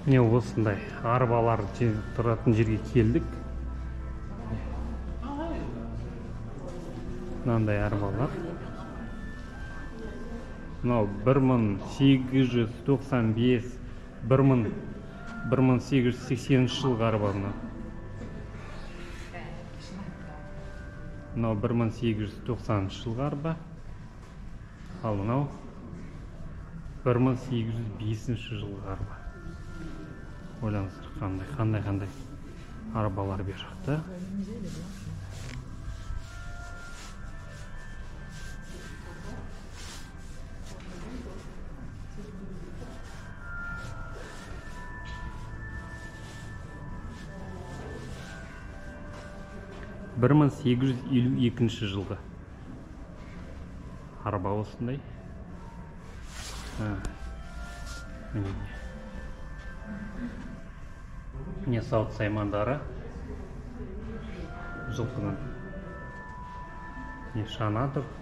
Міне осындай арбалар тұратын жерге келдік. Мынандай арбалар. Мынау 1895, 1880 жылғы арба мынау. Мынау 1890 жылғы арба. Ал мынау 1805 жылғы арба. Ойлаңыздар, қандай арбалар бер жақта. Бір 1852 жылғы арба осындай. Міне сауыт саймандары жылқының. Шана тұр.